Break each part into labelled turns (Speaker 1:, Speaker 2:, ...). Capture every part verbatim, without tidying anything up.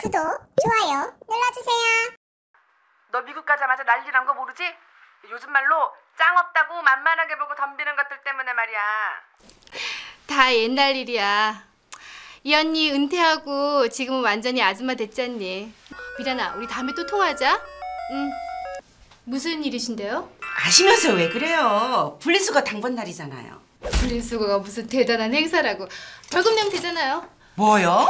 Speaker 1: 구독, 좋아요 눌러주세요.
Speaker 2: 너 미국 가자마자 난리 난 거 모르지? 요즘 말로 짱 없다고 만만하게 보고 덤비는 것들 때문에 말이야.
Speaker 3: 다 옛날 일이야. 이 언니 은퇴하고 지금은 완전히 아줌마 됐잖니. 미란아, 우리 다음에 또 통화하자. 응. 무슨 일이신데요?
Speaker 4: 아시면서 왜 그래요? 분리수거 당번 날이잖아요.
Speaker 3: 분리수거가 무슨 대단한 행사라고. 벌금 내면 되잖아요.
Speaker 4: 뭐요?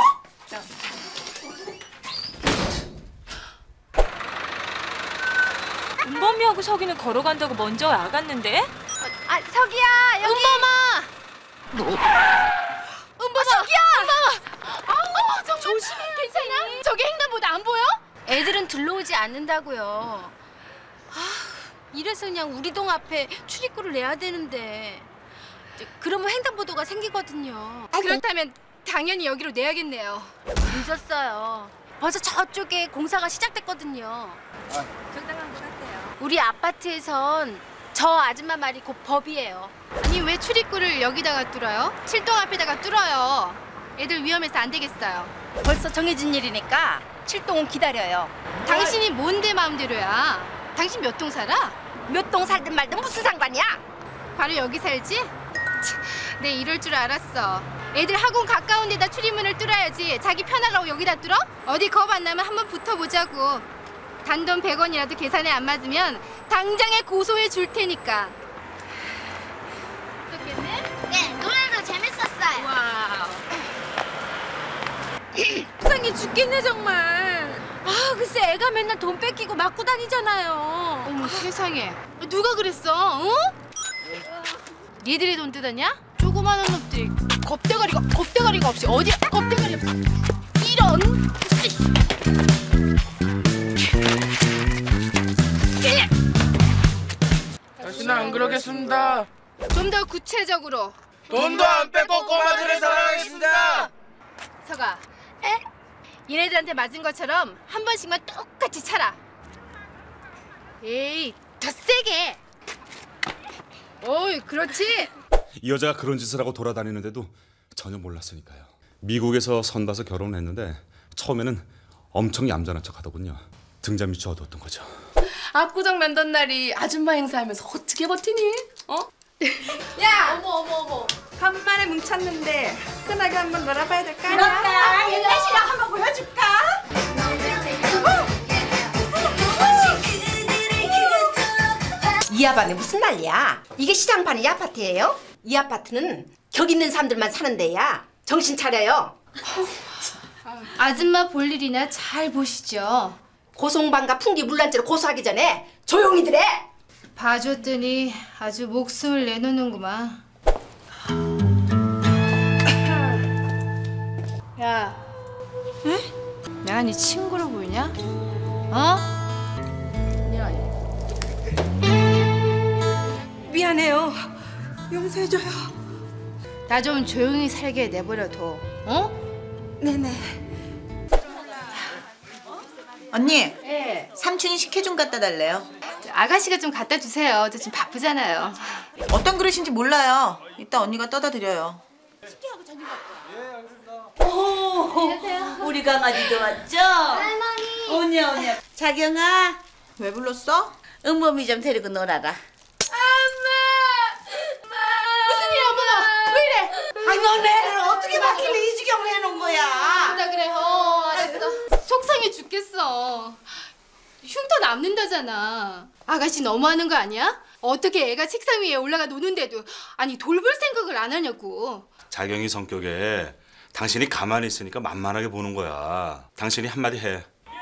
Speaker 5: 은범이하고 석이는 걸어간다고 먼저 나갔는데?
Speaker 3: 아, 석이야, 여기. 은범아. 은범아. 아, 석이야. 은범아. 아우, 정말. 조심해. 괜찮아? 저기 횡단보도 안 보여? 애들은 들러오지 않는다고요. 아, 이래서 그냥 우리 동 앞에 출입구를 내야 되는데. 그러면 횡단보도가 생기거든요. 그렇다면 당연히 여기로 내야겠네요. 늦었어요. 벌써 저쪽에 공사가 시작됐거든요. 아. 적당한 것 같아요. 우리 아파트에선 저 아줌마 말이 곧 법이에요. 아니 왜 출입구를 여기다가 뚫어요? 칠동 앞에다가 뚫어요. 애들 위험해서 안 되겠어요.
Speaker 6: 벌써 정해진 일이니까 칠동은 기다려요.
Speaker 3: 당신이 뭔데 마음대로야? 당신 몇 동 살아?
Speaker 6: 몇 동 살든 말든 무슨 상관이야?
Speaker 3: 바로 여기 살지? 내 이럴 줄 알았어. 애들 학원 가까운 데다 출입문을 뚫어야지. 자기 편하라고 여기다 뚫어? 어디 겁 안 나면 한번 붙어보자고. 단돈 백 원이라도 계산에 안 맞으면 당장에 고소해 줄 테니까. 좋겠네?
Speaker 1: 네, 노래도 재밌었어요.
Speaker 3: 와우.
Speaker 5: 불쌍해 죽겠네 정말.
Speaker 3: 아, 글쎄 애가 맨날 돈 뺏기고 맞고 다니잖아요. 어머 세상에. 누가 그랬어? 어? 니들이 돈 뜯었냐? 조그마한 놈들이 겁대가리가 겁대가리가 없이 어디 겁대가리 없이 이런.
Speaker 7: 다시는 안 그러겠습니다.
Speaker 3: 좀 더 구체적으로.
Speaker 7: 돈도 안 뺏고 꼬마들을 사랑하겠습니다.
Speaker 3: 서가. 에? 얘네들한테 맞은 것처럼 한 번씩만 똑같이 차라. 에이, 더 세게. 어이, 그렇지.
Speaker 8: 이 여자가 그런 짓을 하고 돌아다니는데도 전혀 몰랐으니까요. 미국에서 선봐서 결혼했는데 처음에는 엄청 얌전한 척하더군요. 등잔 밑이 어두웠던 거죠.
Speaker 2: 압구정 랜던 날이 아줌마 행사하면서 어떻게 버티니? 어?
Speaker 5: 야!
Speaker 3: 어머 어머 어머.
Speaker 5: 간만에 뭉쳤는데 흔하게 한번 놀아봐야 될까?
Speaker 4: 그럴까? 옛날 시랑 한번 보여줄까? 이 아반에 무슨 난리야? 이게 시장판이 이 아파트예요? 이 아파트는 격 있는 사람들만 사는 데야. 정신 차려요.
Speaker 3: 아줌마 볼 일이나 잘 보시죠.
Speaker 4: 고송방과 풍기 물란죄로 고소하기 전에 조용히들 해.
Speaker 3: 봐줬더니 아주 목숨을 내놓는구만. 야, 응? 내가 네 친구로 보이냐? 어?
Speaker 5: 미안해요. 용서해줘요.
Speaker 3: 나 좀 조용히 살게 내버려둬. 어?
Speaker 5: 네네.
Speaker 9: 언니,
Speaker 3: 네.
Speaker 9: 삼촌이 식혜 좀 갖다 달래요.
Speaker 3: 아가씨가 좀 갖다 주세요. 저 지금 바쁘잖아요.
Speaker 9: 어떤 그릇인지 몰라요. 이따 언니가 떠다 드려요.
Speaker 6: 오, 우리 강아지도 왔죠?
Speaker 1: 할머니.
Speaker 6: 오냐 오냐. 자경아,
Speaker 9: 왜 불렀어?
Speaker 6: 은범이 좀 데리고 놀아라.
Speaker 3: 무슨 일이야, 엄마? 왜 이래?
Speaker 9: 아니, 너 애를 어떻게 맡길래 이 지경을 해놓은 거야?
Speaker 3: 그래 그래. 어, 알았어. 속상해 죽겠어. 흉터 남는다잖아. 아가씨 너무하는 거 아니야? 어떻게 애가 책상 위에 올라가 노는데도 아니 돌볼 생각을 안 하냐고.
Speaker 8: 자경이 성격에 당신이 가만히 있으니까 만만하게 보는 거야. 당신이 한마디 해.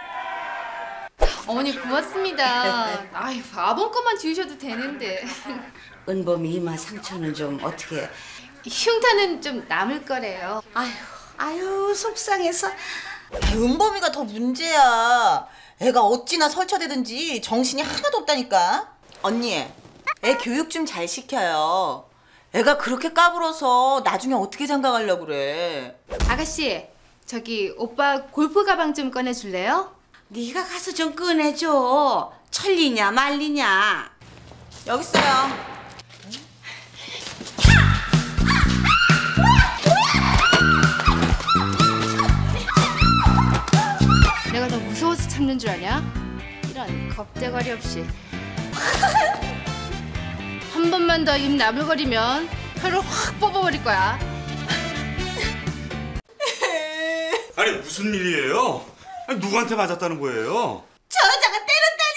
Speaker 3: 어머니 고맙습니다. 아유 아범 것만 지우셔도 되는데.
Speaker 6: 은범이 이마 상처는 좀 어떻게?
Speaker 3: 흉터는 좀 남을 거래요.
Speaker 6: 아유, 아유 속상해서.
Speaker 9: 은범이가 더 문제야. 애가 어찌나 설쳐대든지 정신이 하나도 없다니까. 언니, 애 교육 좀 잘 시켜요. 애가 그렇게 까불어서 나중에 어떻게 장가가려고 그래.
Speaker 3: 아가씨 저기 오빠 골프 가방 좀 꺼내줄래요?
Speaker 6: 네가 가서 좀 꺼내줘. 천리냐 말리냐.
Speaker 9: 여기 있어요.
Speaker 3: 하는 줄 아냐? 이런 겁대가리 없이. 한 번만 더 입 나불거리면 혀를 확 뽑아버릴 거야.
Speaker 8: 아니 무슨 일이에요? 아니, 누구한테 맞았다는 거예요?
Speaker 9: 저 여자가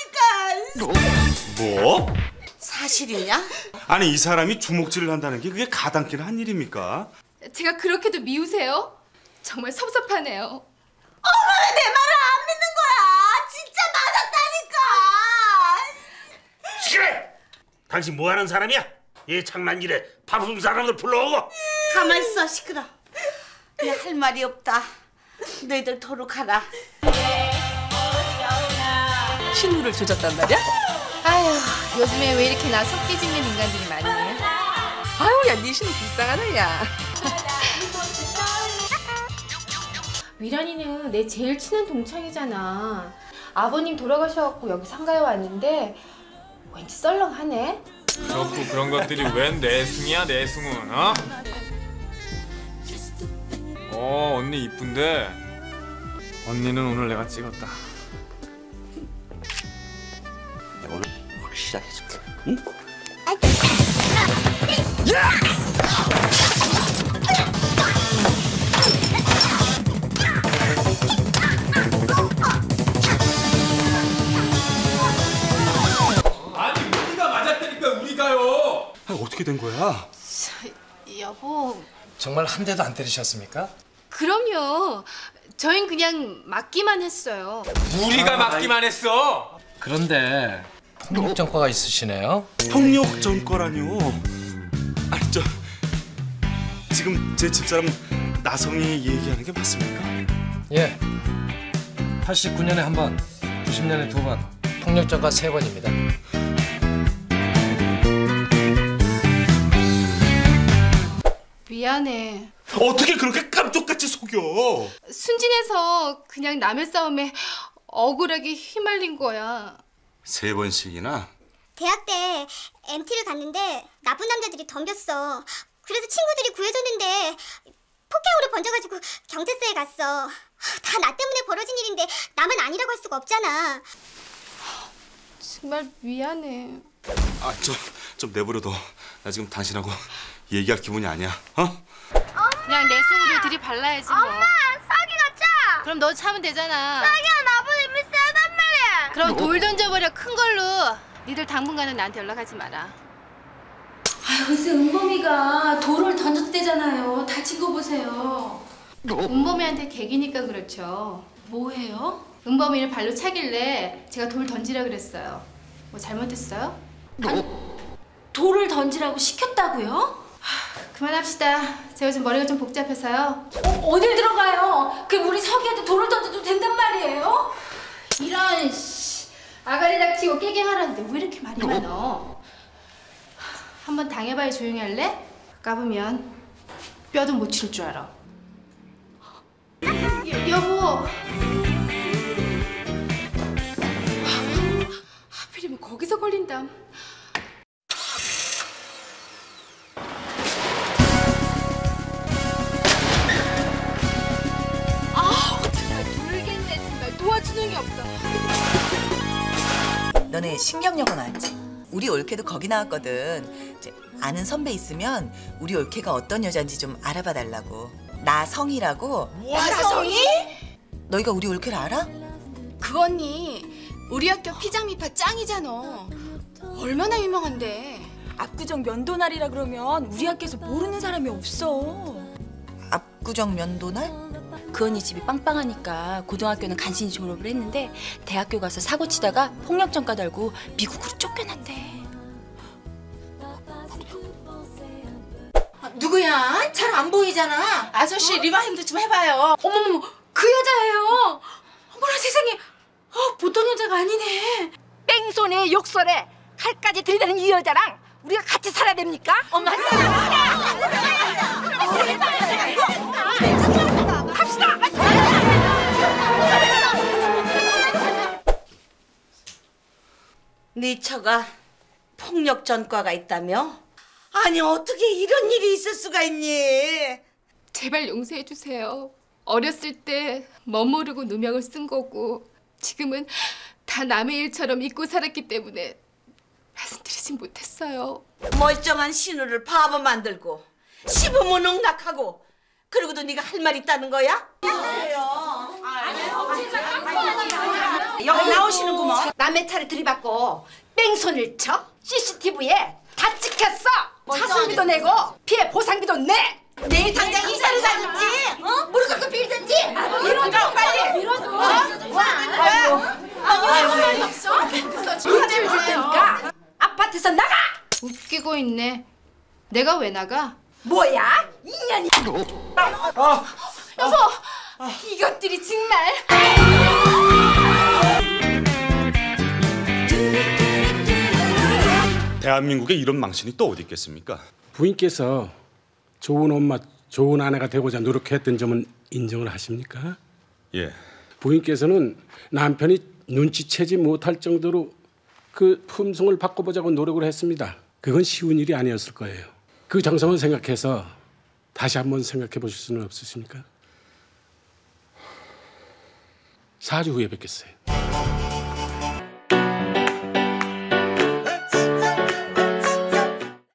Speaker 9: 때렸다니까.
Speaker 8: 뭐?
Speaker 9: 사실이냐?
Speaker 8: 아니 이 사람이 주먹질을 한다는 게 그게 가당키는 한 일입니까?
Speaker 3: 제가 그렇게도 미우세요? 정말 섭섭하네요.
Speaker 9: 엄마 왜 내 말을 안 믿는 거야? 진짜 맞았다니까.
Speaker 7: 시끄러! 당신 뭐 하는 사람이야? 이 장난질에 바쁜 사람들 불러오고.
Speaker 9: 가만 있어 시끄러. 내 할 말이 없다. 너희들 도로 가라.
Speaker 5: 신우를 조졌단 말이야?
Speaker 3: 아휴, 요즘에 왜 이렇게 나 속 뒤집는 인간들이 많니?
Speaker 5: 아유, 야, 네 신우 불쌍하다, 야.
Speaker 3: 위란이는 내 제일 친한 동창이잖아. 아버님 돌아가셔갖고 여기 상가에 왔는데 왠지 썰렁하네.
Speaker 10: 그렇고 그런 것들이 웬 내숭이야 내숭은 어? 어 언니 이쁜데 언니는 오늘 내가 찍었다.
Speaker 7: 내가 오늘 확실하게 해줄게. 응?
Speaker 10: 아니 우리가 맞았다니까 우리가요.
Speaker 8: 아니, 어떻게 된 거야?
Speaker 3: 저, 여보.
Speaker 11: 정말 한 대도 안 때리셨습니까?
Speaker 3: 그럼요. 저흰 그냥 맞기만 했어요.
Speaker 10: 우리가 아, 맞기만 했어.
Speaker 11: 그런데 폭력 전과가 있으시네요.
Speaker 8: 폭력 전과라뇨? 아니 저 지금 제 집사람 나성이 얘기하는 게 맞습니까?
Speaker 11: 예. 팔십구 년에 한 번, 구십 년에 두 번, 폭력 전과 세 번입니다.
Speaker 3: 미안해.
Speaker 8: 어떻게 그렇게 깜짝같이 속여?
Speaker 3: 순진해서 그냥 남의 싸움에 억울하게 휘말린 거야.
Speaker 8: 세 번씩이나?
Speaker 1: 대학 때 엠티를 갔는데 나쁜 남자들이 덤볐어. 그래서 친구들이 구해줬는데 폭행으로 번져가지고 경찰서에 갔어. 다 나 때문에 벌어진 일인데 나만 아니라고 할 수가 없잖아.
Speaker 3: 정말 미안해.
Speaker 8: 아, 좀, 좀 내버려둬. 나 지금 당신하고 얘기할 기분이 아니야. 어?
Speaker 3: 그냥 내 속으로 들이발라야지 뭐.
Speaker 1: 엄마! 사기가 짜!
Speaker 3: 그럼 너 차면 되잖아.
Speaker 1: 사기야 나보다 이미 세단 말이야!
Speaker 3: 그럼 돌 던져버려 큰 걸로. 니들 당분간은 나한테 연락하지 마라. 아유 글쎄 은범이가 돌을 던졌대잖아요. 다친 거 보세요. 은범이한테 개기니까 그렇죠. 뭐예요? 은범이를 발로 차길래 제가 돌 던지라 그랬어요. 뭐 잘못했어요? 아니 돌을 던지라고 시켰다고요? 그만합시다. 제가 지금 머리가 좀 복잡해서요. 어, 어딜 들어가요? 그 우리 서기한테 돌을 던져도 된단 말이에요? 이런 씨, 아가리 닥치고 깨갱하라는데 왜 이렇게 말이 많어? 한번 당해봐야 조용히 할래? 까부면 뼈도 못 칠 줄 알아. 여, 여보. 하필이면 거기서 걸린다. 도와주는 게 없어.
Speaker 9: 너네 신경여고 나왔지? 우리 올케도 거기 나왔거든. 이제 아는 선배 있으면 우리 올케가 어떤 여잔지 좀 알아봐 달라고. 나성이라고.
Speaker 6: 나성이?
Speaker 9: 너희가 우리 올케를 알아?
Speaker 6: 그 언니 우리 학교 피장미파 짱이잖아. 얼마나 유명한데. 압구정 면도날이라 그러면 우리 학교에서 모르는 사람이 없어.
Speaker 9: 압구정 면도날?
Speaker 6: 그 언니 집이 빵빵하니까 고등학교는 간신히 졸업을 했는데 대학교 가서 사고 치다가 폭력전과 달고 미국으로 쫓겨났대.
Speaker 9: 아, 누구야? 잘 안 보이잖아.
Speaker 6: 아저씨 리바인드 좀 해봐요.
Speaker 3: 어머머머, 그 여자예요. 어머나 세상에, 어, 보통 여자가 아니네.
Speaker 6: 뺑소니에 욕설에 칼까지 들이대는 이 여자랑 우리가 같이 살아야 됩니까?
Speaker 9: 엄마.
Speaker 6: 갑시다.
Speaker 9: 네 처가 폭력 전과가 있다며? 아니 어떻게 이런 일이 있을 수가 있니?
Speaker 3: 제발 용서해 주세요. 어렸을 때 멋모르고 누명을 쓴 거고 지금은 다 남의 일처럼 잊고 살았기 때문에 말씀드리진 못했어요.
Speaker 12: 멀쩡한 신우를 바보 만들고 시부모 농락하고 그러고도 네가 할 말 있다는 거야?
Speaker 9: 여기 나오시는구먼.
Speaker 4: 남의 차를 들이받고 뺑소니를 쳐? 씨씨티비에 다 찍혔어. 차순비도 내고 피해 보상비도 내.
Speaker 9: 내일 당장 이사를 가든지, 어? 무릎 꿇고 빌든지.
Speaker 4: 이러줘 빨리.
Speaker 3: 이러도
Speaker 9: 어? 와, 아이고.
Speaker 3: 아무 말이 없어.
Speaker 4: 일주일 줄 테니까 아파트에서 나가.
Speaker 3: 웃기고 있네. 내가 왜 나가?
Speaker 4: 뭐야? 인연이.
Speaker 3: 여보, 이것들이 정말.
Speaker 8: 대한민국에 이런 망신이 또 어디 있겠습니까?
Speaker 13: 부인께서 좋은 엄마, 좋은 아내가 되고자 노력했던 점은 인정을 하십니까?
Speaker 8: 예.
Speaker 13: 부인께서는 남편이 눈치채지 못할 정도로 그 품성을 바꿔보자고 노력을 했습니다. 그건 쉬운 일이 아니었을 거예요. 그 정성을 생각해서 다시 한번 생각해 보실 수는 없으십니까? 사 주 후에 뵙겠어요.